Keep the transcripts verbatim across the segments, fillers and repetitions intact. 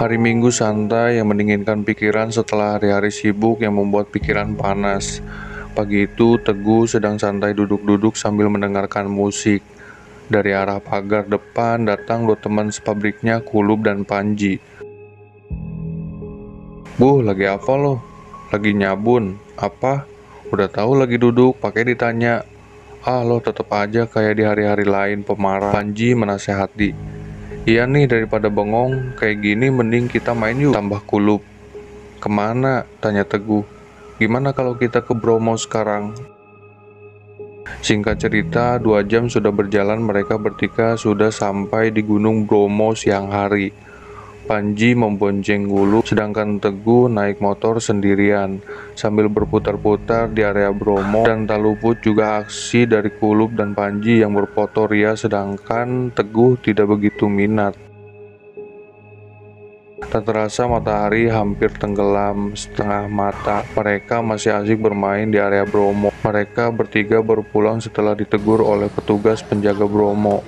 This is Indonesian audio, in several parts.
Hari Minggu santai yang mendinginkan pikiran setelah hari-hari sibuk yang membuat pikiran panas. Pagi itu, Teguh sedang santai duduk-duduk sambil mendengarkan musik. Dari arah pagar depan datang dua teman sepabriknya, Kulub dan Panji. "Bu, lagi apa lo?" "Lagi nyabun." "Apa?" "Udah tahu lagi duduk, pakai ditanya." "Ah, lo tetep aja kayak di hari-hari lain, pemarah." Panji menasehati. "Iya nih, daripada bengong kayak gini mending kita main yuk," tambah Kulub. "Kemana?" tanya Teguh. "Gimana kalau kita ke Bromo sekarang?" Singkat cerita, dua jam sudah berjalan, mereka bertiga sudah sampai di Gunung Bromo siang hari. Panji membonceng Kulub, sedangkan Teguh naik motor sendirian. Sambil berputar-putar di area Bromo, dan tak luput juga aksi dari Kulub dan Panji yang berfoto ria, sedangkan Teguh tidak begitu minat. Tak terasa matahari hampir tenggelam setengah mata. Mereka masih asik bermain di area Bromo. Mereka bertiga baru pulang setelah ditegur oleh petugas penjaga Bromo.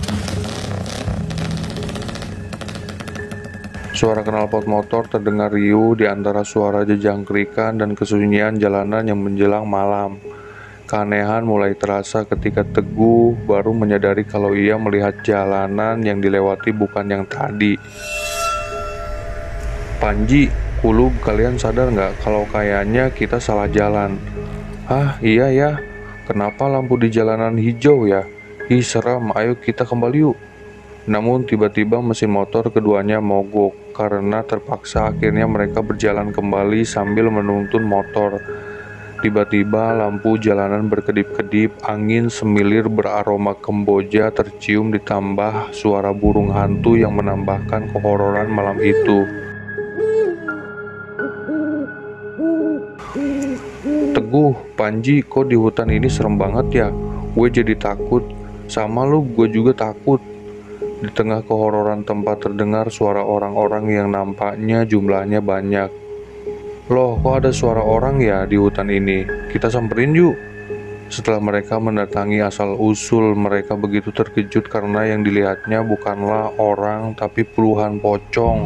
Suara knalpot motor terdengar riuh di antara suara jejangkrikan dan kesunyian jalanan yang menjelang malam. Keanehan mulai terasa ketika Teguh baru menyadari kalau ia melihat jalanan yang dilewati bukan yang tadi. "Panji, Kulub, kalian sadar nggak kalau kayaknya kita salah jalan?" "Hah, iya ya. Kenapa lampu di jalanan hijau ya? Ih, seram, ayo kita kembali yuk." Namun tiba-tiba mesin motor keduanya mogok. Karena terpaksa, akhirnya mereka berjalan kembali sambil menuntun motor. Tiba-tiba lampu jalanan berkedip-kedip, angin semilir beraroma Kamboja tercium, ditambah suara burung hantu yang menambahkan kehororan malam itu. "Teguh, Panji, kok di hutan ini serem banget ya? Gue jadi takut." "Sama lu, gue juga takut." Di tengah kehororan tempat terdengar suara orang-orang yang nampaknya jumlahnya banyak. "Loh, kok ada suara orang ya di hutan ini? Kita samperin yuk." Setelah mereka mendatangi asal-usul, mereka begitu terkejut karena yang dilihatnya bukanlah orang tapi puluhan pocong.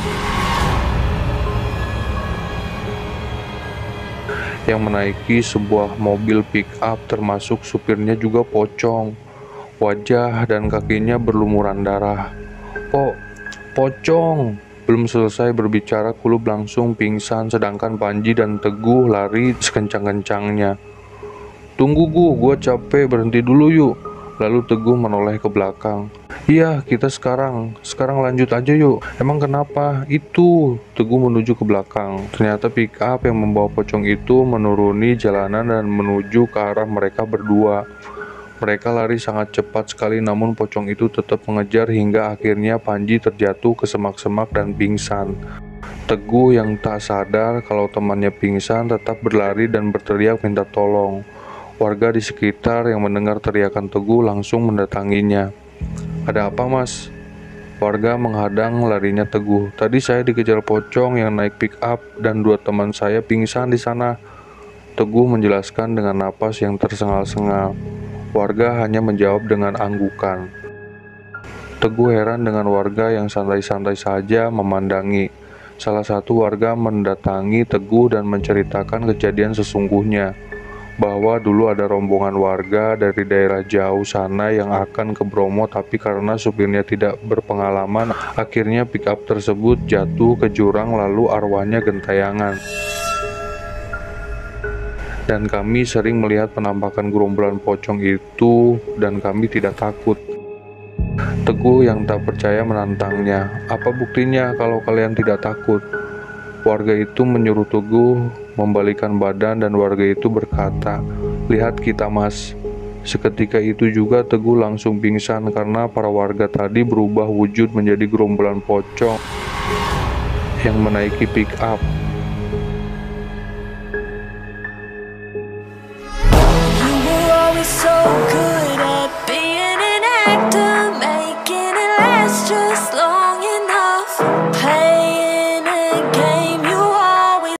Yang menaiki sebuah mobil pick-up, termasuk supirnya juga pocong. Wajah dan kakinya berlumuran darah. "Po, pocong!" Belum selesai berbicara, Kulub langsung pingsan, sedangkan Panji dan Teguh lari sekencang-kencangnya. "Tunggu Gu, gua capek, berhenti dulu yuk." Lalu Teguh menoleh ke belakang. "Iya, kita sekarang, sekarang lanjut aja yuk." "Emang kenapa?" "Itu." Teguh menuju ke belakang. Ternyata pick up yang membawa pocong itu menuruni jalanan dan menuju ke arah mereka berdua. Mereka lari sangat cepat sekali, namun pocong itu tetap mengejar hingga akhirnya Panji terjatuh ke semak-semak dan pingsan. Teguh yang tak sadar kalau temannya pingsan tetap berlari dan berteriak minta tolong. Warga di sekitar yang mendengar teriakan Teguh langsung mendatanginya. "Ada apa, Mas?" Warga menghadang larinya Teguh. "Tadi saya dikejar pocong yang naik pick up dan dua teman saya pingsan di sana." Teguh menjelaskan dengan napas yang tersengal-sengal. Warga hanya menjawab dengan anggukan. Teguh heran dengan warga yang santai-santai saja memandangi. Salah satu warga mendatangi Teguh dan menceritakan kejadian sesungguhnya, bahwa dulu ada rombongan warga dari daerah jauh sana yang akan ke Bromo, tapi karena supirnya tidak berpengalaman, akhirnya pick-up tersebut jatuh ke jurang lalu arwahnya gentayangan. "Dan kami sering melihat penampakan gerombolan pocong itu dan kami tidak takut." Teguh yang tak percaya menantangnya. "Apa buktinya kalau kalian tidak takut?" Warga itu menyuruh Teguh membalikkan badan dan warga itu berkata, "Lihat kita, Mas." Seketika itu juga Teguh langsung pingsan karena para warga tadi berubah wujud menjadi gerombolan pocong yang menaiki pick up.